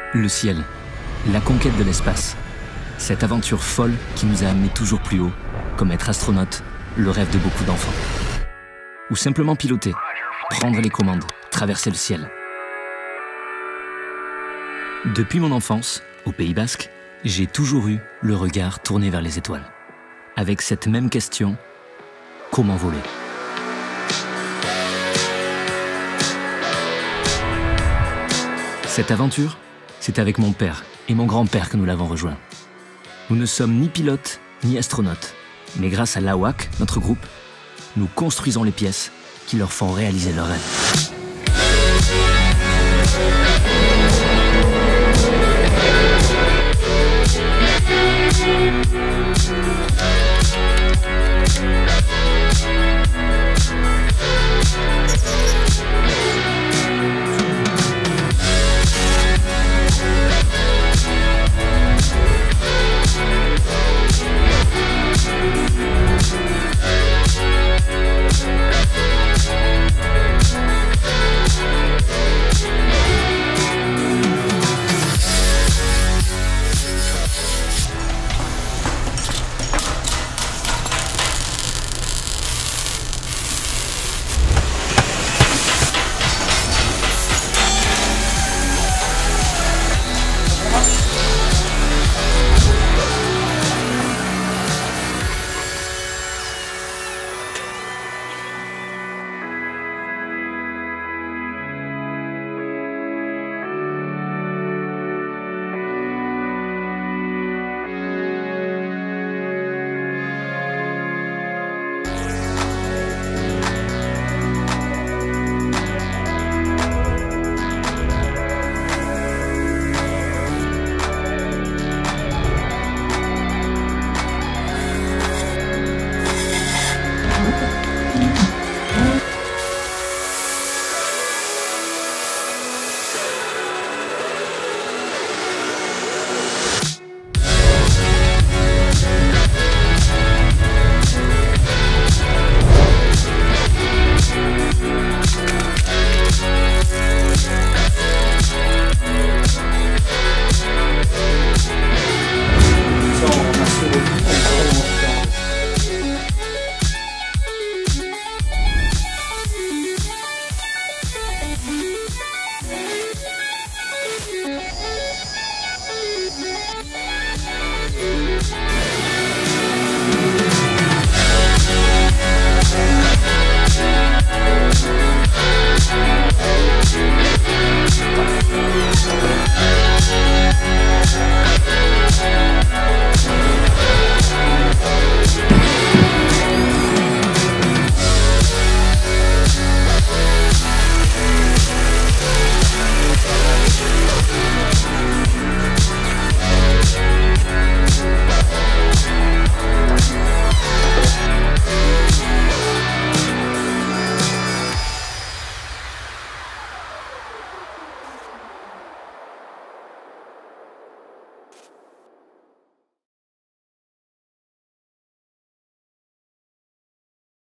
Le ciel, la conquête de l'espace. Cette aventure folle qui nous a amenés toujours plus haut, comme être astronaute, le rêve de beaucoup d'enfants. Ou simplement piloter, prendre les commandes, traverser le ciel. Depuis mon enfance, au Pays Basque, j'ai toujours eu le regard tourné vers les étoiles. Avec cette même question, comment voler ? Cette aventure, c'est avec mon père et mon grand-père que nous l'avons rejoint. Nous ne sommes ni pilotes ni astronautes, mais grâce à l'AWAC, notre groupe, nous construisons les pièces qui leur font réaliser leurs rêves.